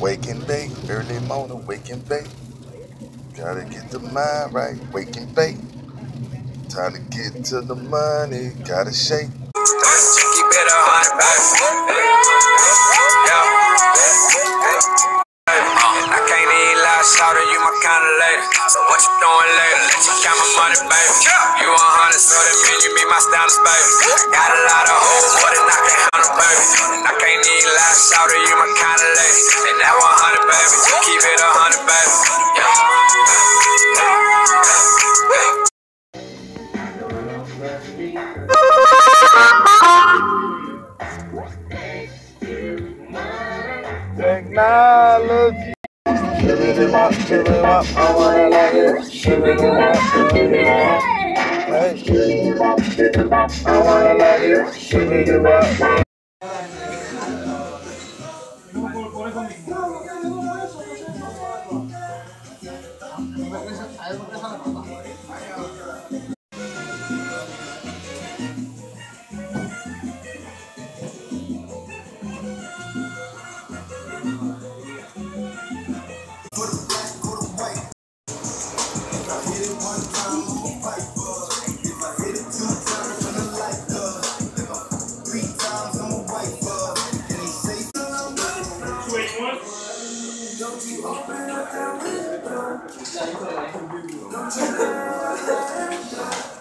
Wake and bake, early morning, wake and bake. Gotta get the mind right, wake and bake. Time to get to the money, gotta shake. Keep it 100, baby. I can't even lie, shout you my kind of lady. So what you doing later? Let you count my money, baby. You 100, so that mean you be my standards, baby. Got a lot of hoes, more than I can handle, baby. I can't even lie, shout you my kind of lady. And that 100, baby. Keep it 100, baby. Technology. Shimmy them up, I wanna like it. Shimmy them up, hey. I wanna like it. Shimmy them up. Don't you open up that window? Don't you